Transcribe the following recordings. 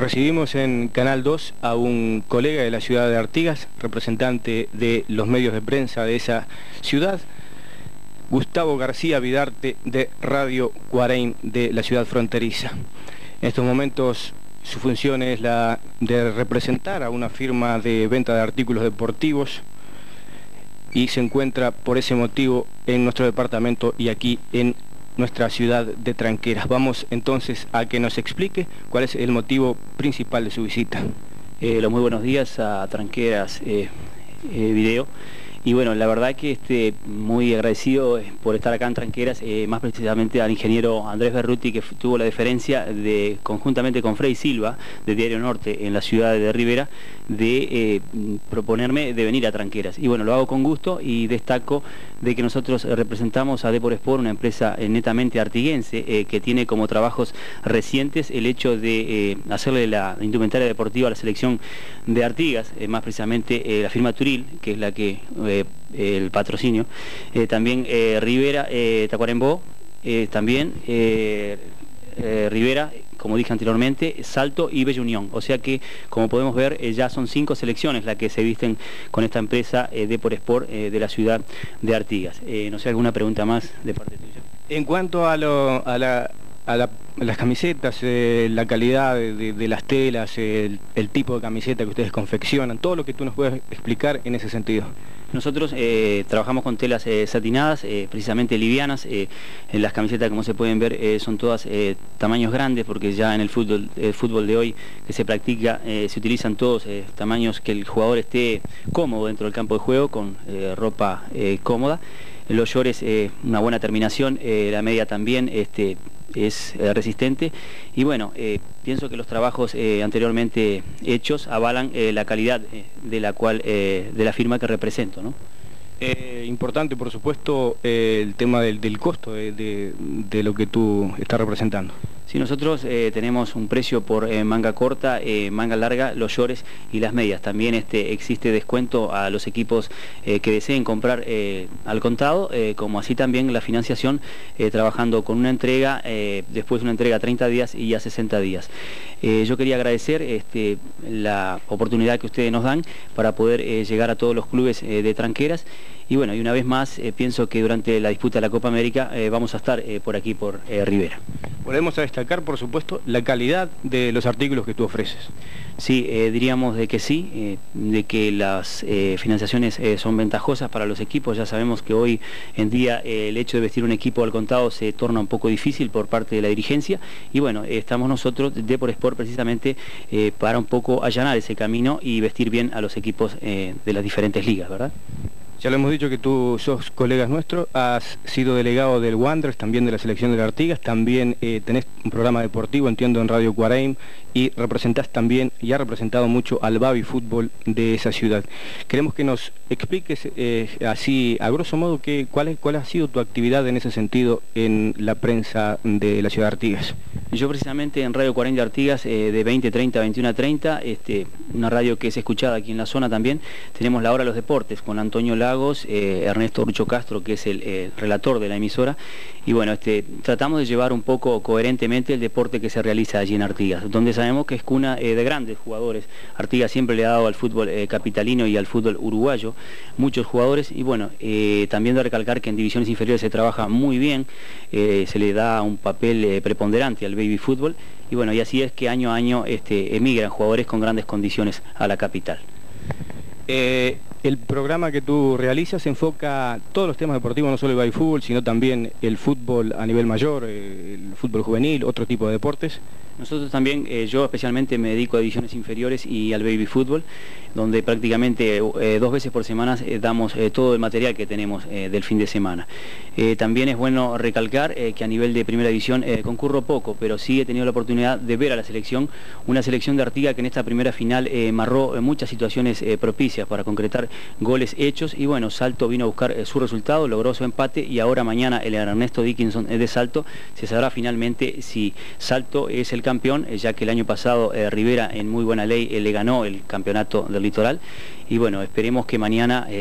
Recibimos en Canal 2 a un colega de la ciudad de Artigas, representante de los medios de prensa de esa ciudad, Gustavo García Vidarte, de Radio Guaraim de la ciudad fronteriza. En estos momentos su función es la de representar a una firma de venta de artículos deportivos y se encuentra por ese motivo en nuestro departamento y aquí en nuestra ciudad de Tranqueras. Vamos entonces a que nos explique cuál es el motivo principal de su visita. Muy buenos días a Tranqueras Video. Y bueno, la verdad que muy agradecido por estar acá en Tranqueras, más precisamente al ingeniero Andrés Berruti, que tuvo la deferencia de, conjuntamente con Frei Silva, de Diario Norte, en la ciudad de Rivera, de proponerme de venir a Tranqueras. Y bueno, lo hago con gusto y destaco de que nosotros representamos a Depor-Sport, una empresa netamente artiguense, que tiene como trabajos recientes el hecho de hacerle la indumentaria deportiva a la selección de Artigas, más precisamente la firma Turil, que es la que el patrocinio, también Rivera, Tacuarembó, también Rivera, como dije anteriormente, Salto y Bella Unión. O sea que, como podemos ver, ya son 5 selecciones las que se visten con esta empresa Depor-Sport de la ciudad de Artigas. No sé, ¿alguna pregunta más de parte tuya? En cuanto a las camisetas, la calidad de las telas, el tipo de camiseta que ustedes confeccionan, todo lo que tú nos puedes explicar en ese sentido. Nosotros trabajamos con telas satinadas, precisamente livianas. Las camisetas, como se pueden ver, son todas tamaños grandes, porque ya en el fútbol de hoy que se practica, se utilizan todos tamaños que el jugador esté cómodo dentro del campo de juego, con ropa cómoda. Los shorts, una buena terminación, la media también es resistente. Y bueno, pienso que los trabajos anteriormente hechos avalan la calidad de la firma que represento, ¿no? Importante, por supuesto, el tema del costo de lo que tú estás representando. Sí, nosotros tenemos un precio por manga corta, manga larga, los shorts y las medias. También existe descuento a los equipos que deseen comprar al contado, como así también la financiación, trabajando con una entrega, después una entrega a 30 días y a 60 días. Yo quería agradecer la oportunidad que ustedes nos dan para poder llegar a todos los clubes de Tranqueras. Y bueno, y una vez más, pienso que durante la disputa de la Copa América vamos a estar por aquí, por Rivera. Volvemos a destacar, por supuesto, la calidad de los artículos que tú ofreces. Sí, diríamos de que sí, de que las financiaciones son ventajosas para los equipos. Ya sabemos que hoy en día el hecho de vestir un equipo al contado se torna un poco difícil por parte de la dirigencia. Y bueno, estamos nosotros, Depor-Sport, precisamente para un poco allanar ese camino y vestir bien a los equipos de las diferentes ligas, ¿verdad? Ya lo hemos dicho que tú sos colegas nuestros, has sido delegado del Wanderers, también de la selección de Artigas, también tenés un programa deportivo, entiendo, en Radio Guaraim, y representás también, y has representado mucho al baby fútbol de esa ciudad. Queremos que nos expliques así, a grosso modo, cuál ha sido tu actividad en ese sentido en la prensa de la ciudad de Artigas. Yo precisamente en Radio Guaraim de Artigas, de 20:30 a 21:30, una radio que es escuchada aquí en la zona también, tenemos la hora de los deportes con Antonio Lagos, Ernesto Rucho Castro, que es el relator de la emisora, y bueno, tratamos de llevar un poco coherentemente el deporte que se realiza allí en Artigas, donde sabemos que es cuna de grandes jugadores. Artigas siempre le ha dado al fútbol capitalino y al fútbol uruguayo muchos jugadores, y bueno, también de recalcar que en divisiones inferiores se trabaja muy bien, se le da un papel preponderante al baby fútbol, y bueno, y así es que año a año emigran jugadores con grandes condiciones a la capital. El programa que tú realizas enfoca todos los temas deportivos, no solo el baby fútbol, sino también el fútbol a nivel mayor, el fútbol juvenil, otro tipo de deportes. Nosotros también, yo especialmente me dedico a divisiones inferiores y al baby fútbol, donde prácticamente 2 veces por semana damos todo el material que tenemos del fin de semana. También es bueno recalcar que a nivel de primera división concurro poco, pero sí he tenido la oportunidad de ver a la selección, una selección de Artigas que en esta primera final marró muchas situaciones propicias para concretar goles hechos, y bueno, Salto vino a buscar su resultado, logró su empate, y ahora mañana el Ernesto Dickinson de Salto se sabrá finalmente si Salto es el campeón, ya que el año pasado Rivera en muy buena ley le ganó el campeonato del Litoral, y bueno, esperemos que mañana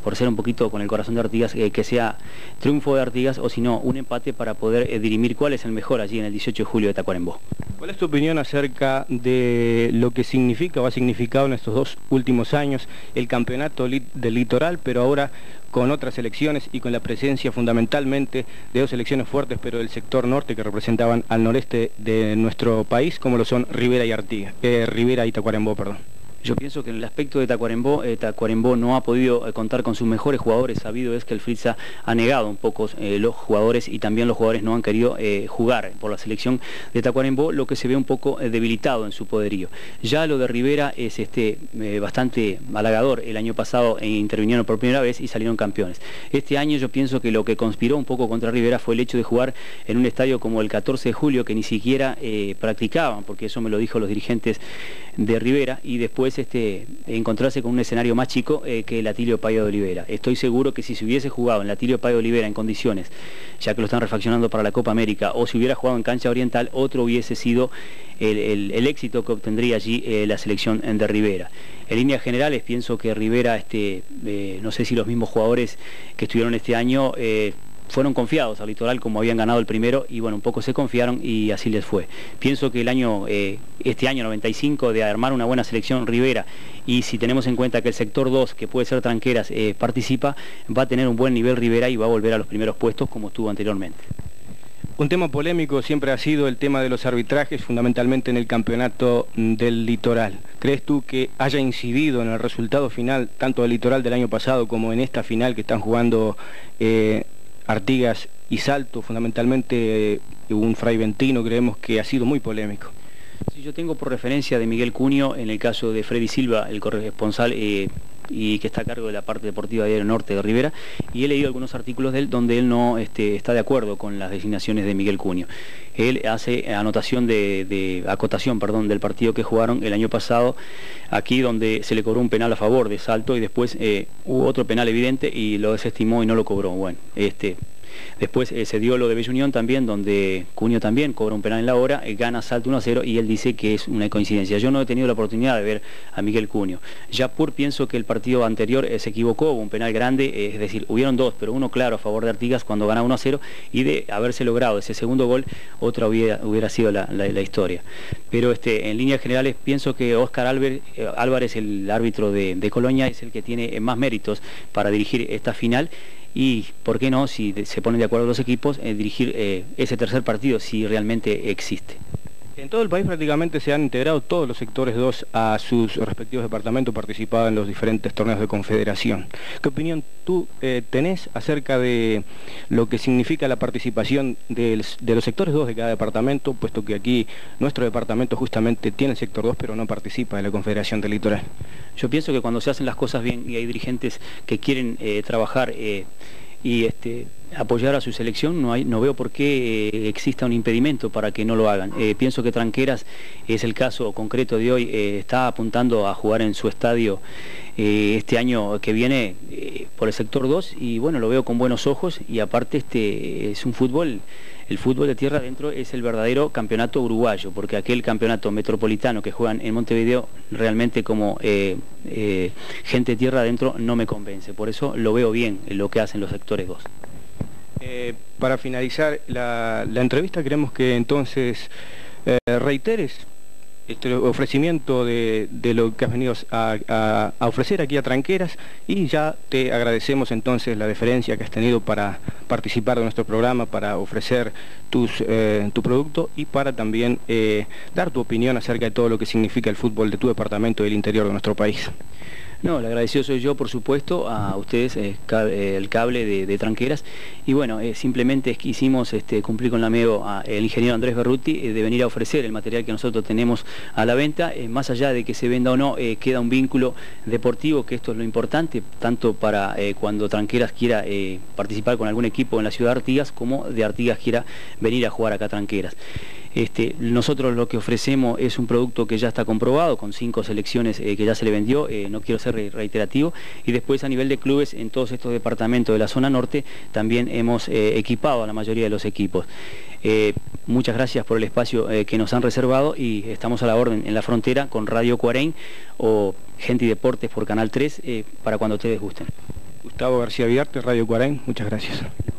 por ser un poquito con el corazón de Artigas, que sea triunfo de Artigas o si no, un empate para poder dirimir cuál es el mejor allí en el 18 de julio de Tacuarembó. ¿Cuál es tu opinión acerca de lo que significa o ha significado en estos 2 últimos años el campeonato del litoral, pero ahora con otras selecciones y con la presencia fundamentalmente de 2 selecciones fuertes, pero del sector norte que representaban al noreste de nuestro país, como lo son Rivera y Tacuarembó, perdón? Yo pienso que en el aspecto de Tacuarembó no ha podido contar con sus mejores jugadores. Sabido es que el Fritza ha negado un poco los jugadores y también los jugadores no han querido jugar por la selección de Tacuarembó, lo que se ve un poco debilitado en su poderío. Ya lo de Rivera es bastante halagador. El año pasado intervinieron por primera vez y salieron campeones. Este año yo pienso que lo que conspiró un poco contra Rivera fue el hecho de jugar en un estadio como el 14 de julio que ni siquiera practicaban, porque eso me lo dijo los dirigentes de Rivera, y después encontrarse con un escenario más chico que el Atilio Payo de Olivera. Estoy seguro que si se hubiese jugado en el Atilio Payo de Olivera en condiciones, ya que lo están refaccionando para la Copa América, o si hubiera jugado en cancha oriental, otro hubiese sido el éxito que obtendría allí la selección de Rivera. En líneas generales pienso que Rivera, no sé si los mismos jugadores que estuvieron este año fueron confiados al Litoral como habían ganado el primero y bueno, un poco se confiaron y así les fue. Pienso que este año 95 de armar una buena selección Rivera, y si tenemos en cuenta que el sector 2, que puede ser Tranqueras, participa, va a tener un buen nivel Rivera y va a volver a los primeros puestos como estuvo anteriormente. Un tema polémico siempre ha sido el tema de los arbitrajes, fundamentalmente en el campeonato del Litoral. ¿Crees tú que haya incidido en el resultado final, tanto del Litoral del año pasado como en esta final que están jugando Artigas y Salto, fundamentalmente un Fraiventino, creemos que ha sido muy polémico? Sí, yo tengo por referencia de Miguel Cunio, en el caso de Freddy Silva, el corresponsal y que está a cargo de la parte deportiva de Diario Norte de Rivera, y he leído algunos artículos de él donde él no está de acuerdo con las designaciones de Miguel Cunio. Él hace acotación del partido que jugaron el año pasado, aquí donde se le cobró un penal a favor de Salto y después hubo otro penal evidente y lo desestimó y no lo cobró. Bueno, después se dio lo de Bella Unión también, donde Cunio también cobra un penal en la hora, gana Salto 1-0 y él dice que es una coincidencia. Yo no he tenido la oportunidad de ver a Miguel Cunio. Yapur pienso que el partido anterior se equivocó, hubo un penal grande, es decir, hubieron 2, pero uno claro a favor de Artigas cuando gana 1-0, y de haberse logrado ese segundo gol, otra hubiera sido la historia. Pero en líneas generales pienso que Óscar Álvarez, el árbitro de Colonia, es el que tiene más méritos para dirigir esta final. Y, ¿por qué no, si se ponen de acuerdo los equipos, dirigir ese tercer partido, si realmente existe? En todo el país prácticamente se han integrado todos los sectores 2 a sus respectivos departamentos, participado en los diferentes torneos de confederación. ¿Qué opinión tú tenés acerca de lo que significa la participación de los sectores 2 de cada departamento, puesto que aquí nuestro departamento justamente tiene el sector 2, pero no participa de la Confederación del Litoral? Yo pienso que cuando se hacen las cosas bien y hay dirigentes que quieren trabajar y apoyar a su selección, no veo por qué exista un impedimento para que no lo hagan. Pienso que Tranqueras es el caso concreto de hoy, está apuntando a jugar en su estadio este año que viene por el sector 2 y bueno, lo veo con buenos ojos, y aparte es un fútbol. El fútbol de tierra adentro es el verdadero campeonato uruguayo, porque aquel campeonato metropolitano que juegan en Montevideo realmente como gente de tierra adentro no me convence. Por eso lo veo bien lo que hacen los sectores 2. Para finalizar la entrevista, queremos que entonces reiteres este ofrecimiento de lo que has venido a ofrecer aquí a Tranqueras, y ya te agradecemos entonces la deferencia que has tenido para participar de nuestro programa, para ofrecer tu producto y para también dar tu opinión acerca de todo lo que significa el fútbol de tu departamento y el interior de nuestro país. No, el agradecido soy yo, por supuesto, a ustedes, el cable de Tranqueras, y bueno, simplemente quisimos cumplir con la amigo el ingeniero Andrés Berruti de venir a ofrecer el material que nosotros tenemos a la venta. Más allá de que se venda o no, queda un vínculo deportivo, que esto es lo importante, tanto para cuando Tranqueras quiera participar con algún equipo en la ciudad de Artigas, como de Artigas quiera venir a jugar acá a Tranqueras. Nosotros lo que ofrecemos es un producto que ya está comprobado, con 5 selecciones que ya se le vendió, no quiero ser reiterativo, y después a nivel de clubes en todos estos departamentos de la zona norte también hemos equipado a la mayoría de los equipos. Muchas gracias por el espacio que nos han reservado, y estamos a la orden en la frontera con Radio Cuarén o Gente y Deportes por Canal 3 para cuando ustedes gusten. Gustavo García Vidarte, Radio Cuarén, muchas gracias.